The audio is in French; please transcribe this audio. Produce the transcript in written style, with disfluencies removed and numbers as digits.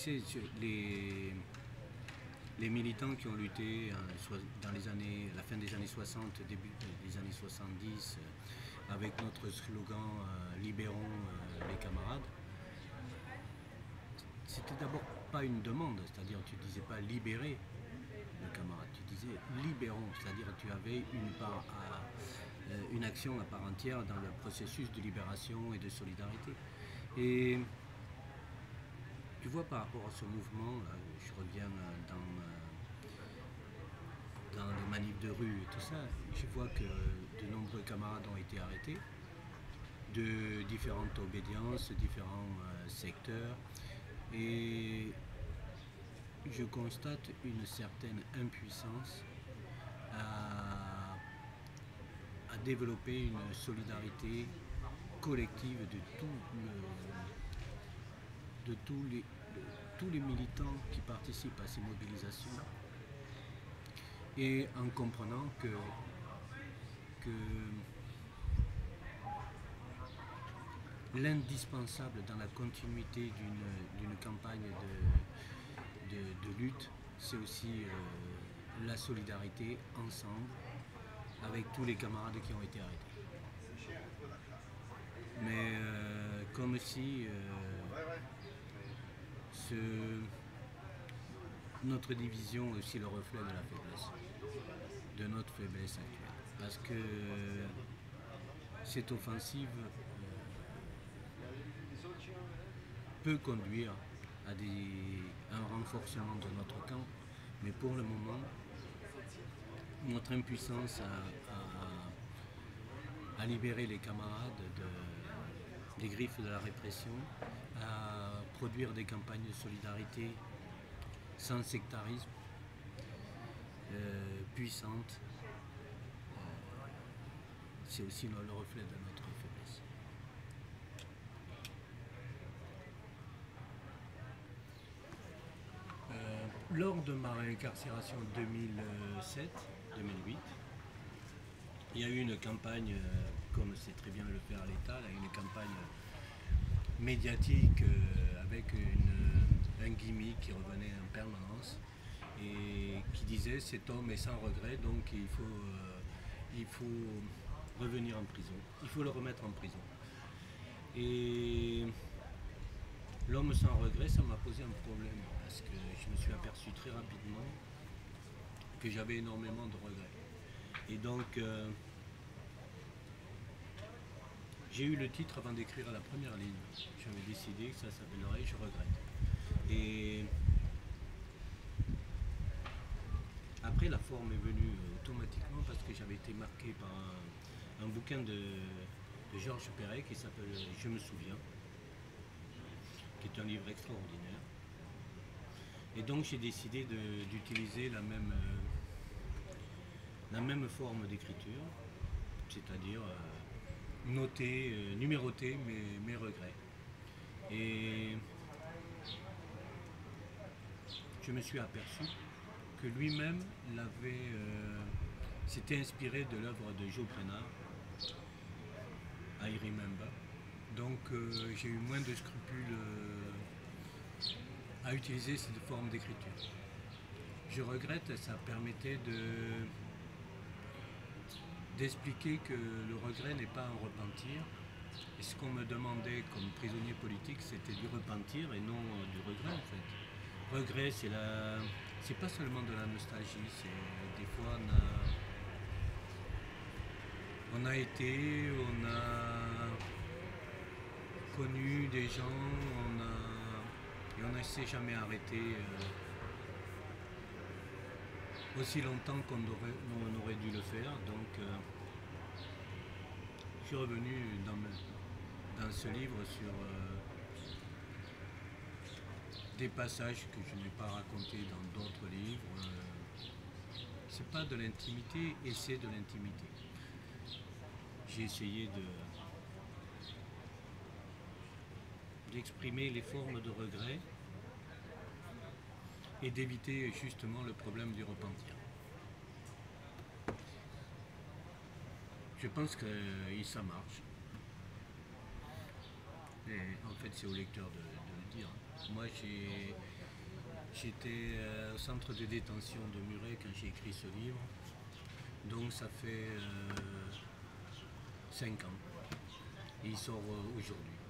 sais, les militants qui ont lutté dans la fin des années 60, début des années 70, avec notre slogan Libérons les camarades, c'était d'abord pas une demande, c'est-à-dire tu disais pas libérer le camarade, tu disais libérons, c'est-à-dire tu avais une action à part entière dans le processus de libération et de solidarité. Et tu vois, par rapport à ce mouvement, là, je reviens dans les manifs de rue et tout ça, je vois que de nombreux camarades ont été arrêtés de différentes obédiences, différents secteurs, et je constate une certaine impuissance à développer une solidarité collective de tous les militants qui participent à ces mobilisations, et en comprenant que l'indispensable dans la continuité d'une campagne de lutte, c'est aussi la solidarité ensemble avec tous les camarades qui ont été arrêtés. Mais comme si notre division est aussi le reflet de la faiblesse, de notre faiblesse actuelle. Parce que cette offensive peut conduire à un renforcement de notre camp, mais pour le moment, notre impuissance à libérer les camarades des griffes de la répression, à produire des campagnes de solidarité sans sectarisme, puissantes, c'est aussi le reflet de notre faiblesse. Lors de ma réincarcération 2007-2008, il y a eu une campagne, comme c'est très bien de le faire à l'État, une campagne médiatique avec un gimmick qui revenait en permanence et qui disait cet homme est sans regret, donc il faut revenir en prison, il faut le remettre en prison. Et l'homme sans regret, ça m'a posé un problème parce que je me suis aperçu très rapidement que j'avais énormément de regrets. Et donc j'ai eu le titre avant d'écrire la première ligne. J'avais décidé que ça s'appellerait « Je regrette ». Et après, la forme est venue automatiquement parce que j'avais été marqué par un bouquin de Georges Perec qui s'appelle « Je me souviens », qui est un livre extraordinaire. Et donc j'ai décidé d'utiliser la même forme d'écriture, c'est-à-dire numéroter mes regrets. Et je me suis aperçu que lui-même s'était inspiré de l'œuvre de Joe Brenard, I Remember. Donc j'ai eu moins de scrupules à utiliser cette forme d'écriture. Je regrette, ça permettait d'expliquer que le regret n'est pas un repentir. Et ce qu'on me demandait comme prisonnier politique, c'était du repentir et non du regret en fait. Regret, c'est pas seulement de la nostalgie, c'est des fois on a connu des gens, et on ne s'est jamais arrêté aussi longtemps qu'on aurait dû le faire. Donc je suis revenu dans ce livre sur des passages que je n'ai pas racontés dans d'autres livres. C'est pas de l'intimité, et c'est de l'intimité. J'ai essayé d'exprimer les formes de regret et d'éviter justement le problème du repentir. Je pense que ça marche. Et en fait, c'est au lecteur de le dire. Moi, J'étais au centre de détention de Muret quand j'ai écrit ce livre. Donc ça fait 5 ans. Et il sort aujourd'hui.